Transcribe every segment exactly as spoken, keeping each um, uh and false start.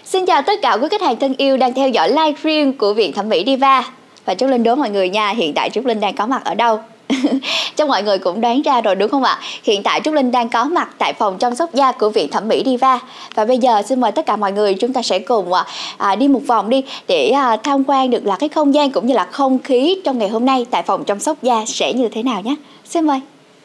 Xin chào tất cả quý khách hàng thân yêu đang theo dõi livestream của Viện Thẩm mỹ Diva. Và Trúc Linh đố mọi người nha, hiện tại Trúc Linh đang có mặt ở đâu? Chắc mọi người cũng đoán ra rồi đúng không ạ? Hiện tại Trúc Linh đang có mặt tại phòng chăm sóc da của Viện Thẩm mỹ Diva. Và bây giờ xin mời tất cả mọi người chúng ta sẽ cùng à, đi một vòng đi để à, tham quan được là cái không gian cũng như là không khí trong ngày hôm nay tại phòng chăm sóc da sẽ như thế nào nhé. Xin mời.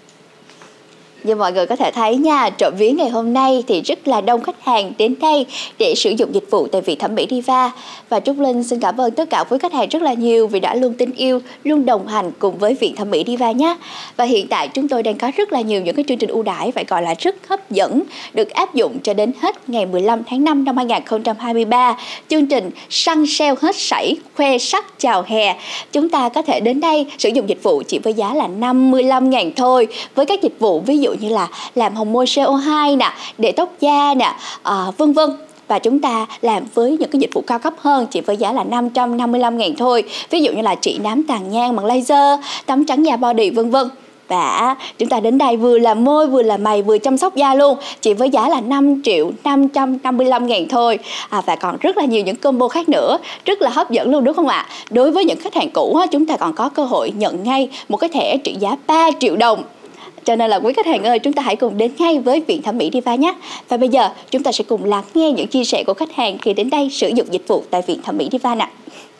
Như mọi người có thể thấy nha, trộm vía ngày hôm nay thì rất là đông khách hàng đến đây để sử dụng dịch vụ tại Viện Thẩm mỹ Diva. Và Trúc Linh xin cảm ơn tất cả quý khách hàng rất là nhiều vì đã luôn tin yêu, luôn đồng hành cùng với Viện Thẩm mỹ Diva nhé. Và hiện tại chúng tôi đang có rất là nhiều những cái chương trình ưu đãi phải gọi là rất hấp dẫn được áp dụng cho đến hết ngày mười lăm tháng năm năm hai nghìn không trăm hai mươi ba. Chương trình săn sale hết sảy, khoe sắc chào hè. Chúng ta có thể đến đây sử dụng dịch vụ chỉ với giá là năm mươi lăm ngàn thôi, với các dịch vụ ví dụ như là làm hồng môi xê o hai nè, để tóc da nè, à, vân vân. Và chúng ta làm với những cái dịch vụ cao cấp hơn chỉ với giá là năm trăm năm mươi lăm ngàn thôi. Ví dụ như là trị nám tàn nhang bằng laser, tắm trắng da body vân vân. Và chúng ta đến đây vừa làm môi, vừa làm mày, vừa chăm sóc da luôn chỉ với giá là năm triệu năm trăm năm mươi lăm ngàn thôi. À, và còn rất là nhiều những combo khác nữa, rất là hấp dẫn luôn đúng không ạ? Đối với những khách hàng cũ chúng ta còn có cơ hội nhận ngay một cái thẻ trị giá ba triệu đồng. Cho nên là quý khách hàng ơi, chúng ta hãy cùng đến ngay với Viện Thẩm mỹ Diva nhé. Và bây giờ chúng ta sẽ cùng lắng nghe những chia sẻ của khách hàng khi đến đây sử dụng dịch vụ tại Viện Thẩm mỹ Diva nè.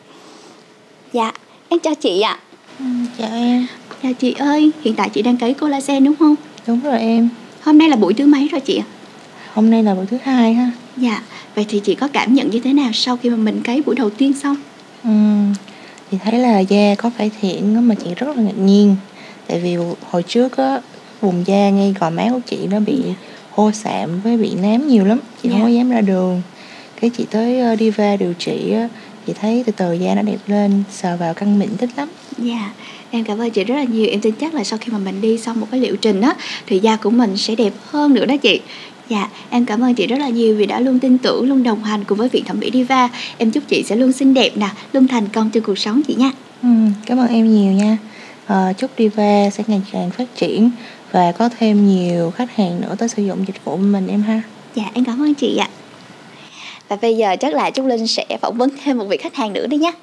Dạ, em chào chị ạ. Ừ, chào em. Dạ chị ơi, hiện tại chị đang cấy collagen đúng không? Đúng rồi em. Hôm nay là buổi thứ mấy rồi chị ạ? Hôm nay là buổi thứ hai ha. Dạ, vậy thì chị có cảm nhận như thế nào sau khi mà mình cấy buổi đầu tiên xong? Ừ, chị thấy là da có cải thiện mà chị rất là ngạc nhiên. Tại vì hồi trước á, vùng da ngay gò má của chị nó bị hô sạm với bị nám nhiều lắm. Chị yeah. không có dám ra đường. Cái chị tới Diva điều trị á, chị thấy từ từ da nó đẹp lên, sờ vào căng mịn thích lắm. Dạ, yeah. Em cảm ơn chị rất là nhiều. Em tin chắc là sau khi mà mình đi xong một cái liệu trình á thì da của mình sẽ đẹp hơn nữa đó chị. Dạ, em cảm ơn chị rất là nhiều vì đã luôn tin tưởng, luôn đồng hành cùng với Viện Thẩm mỹ Diva. Em chúc chị sẽ luôn xinh đẹp nè, luôn thành công trong cuộc sống chị nha. Ừ, cảm ơn em nhiều nha. À, chúc Diva sẽ ngày càng phát triển và có thêm nhiều khách hàng nữa tới sử dụng dịch vụ của mình em ha. Dạ, em cảm ơn chị ạ. Và bây giờ chắc là Trúc Linh sẽ phỏng vấn thêm một vị khách hàng nữa đi nhé.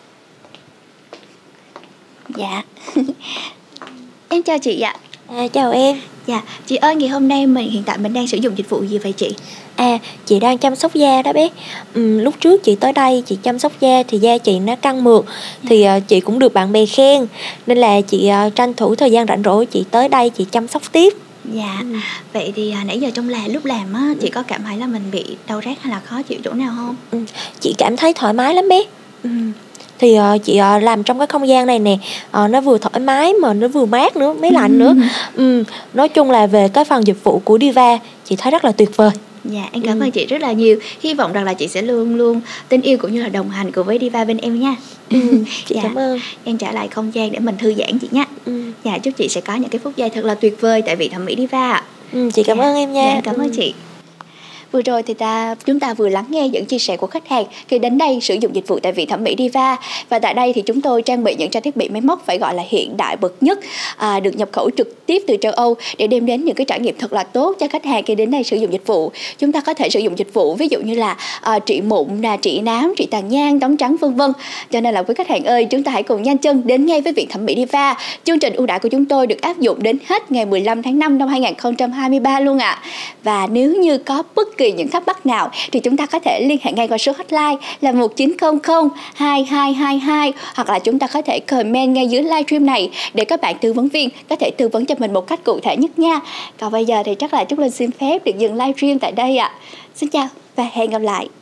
Dạ. Em chào chị ạ. À, chào em. Dạ, chị ơi, ngày hôm nay mình hiện tại mình đang sử dụng dịch vụ gì vậy chị? À, chị đang chăm sóc da đó bé. Ừ, lúc trước chị tới đây chị chăm sóc da thì da chị nó căng mượt, thì uh, chị cũng được bạn bè khen, nên là chị uh, tranh thủ thời gian rảnh rỗi chị tới đây chị chăm sóc tiếp. Dạ, ừ. Vậy thì uh, nãy giờ trong là lúc làm á, chị có cảm thấy là mình bị đau rát hay là khó chịu chỗ nào không? Ừ, chị cảm thấy thoải mái lắm bé. Ừ. Thì uh, chị uh, làm trong cái không gian này nè, uh, nó vừa thoải mái mà nó vừa mát nữa, máy lạnh nữa. Ừ, nói chung là về cái phần dịch vụ của Diva chị thấy rất là tuyệt vời. Dạ, em cảm ừ. ơn chị rất là nhiều. Hy vọng rằng là chị sẽ luôn luôn tin yêu cũng như là đồng hành cùng với Diva bên em nha. Ừ, chị dạ, cảm ơn. Em trả lại không gian để mình thư giãn chị nha. Ừ. Dạ, chúc chị sẽ có những cái phút giây thật là tuyệt vời tại Viện Thẩm mỹ Diva. Ừ, chị cảm dạ. ơn em nha. Dạ, em cảm ơn ừ. chị. Vừa rồi thì ta chúng ta vừa lắng nghe những chia sẻ của khách hàng khi đến đây sử dụng dịch vụ tại Viện Thẩm mỹ Diva. Và tại đây thì chúng tôi trang bị những trang thiết bị máy móc phải gọi là hiện đại bậc nhất, à, được nhập khẩu trực tiếp từ châu Âu để đem đến những cái trải nghiệm thật là tốt cho khách hàng khi đến đây sử dụng dịch vụ. Chúng ta có thể sử dụng dịch vụ ví dụ như là à, trị mụn, là trị nám, trị tàn nhang, tóc trắng vân vân. Cho nên là quý khách hàng ơi, chúng ta hãy cùng nhanh chân đến ngay với Viện Thẩm mỹ Diva. Chương trình ưu đãi của chúng tôi được áp dụng đến hết ngày mười lăm tháng năm năm hai nghìn không trăm hai mươi ba luôn ạ. À. Và nếu như có bất kỳ những thắc mắc nào thì chúng ta có thể liên hệ ngay qua số hotline là một chín không không hai hai hai hai, hoặc là chúng ta có thể comment ngay dưới livestream này để các bạn tư vấn viên có thể tư vấn cho mình một cách cụ thể nhất nha. Còn bây giờ thì chắc là Trúc Linh xin phép được dừng livestream tại đây ạ. À. Xin chào và hẹn gặp lại.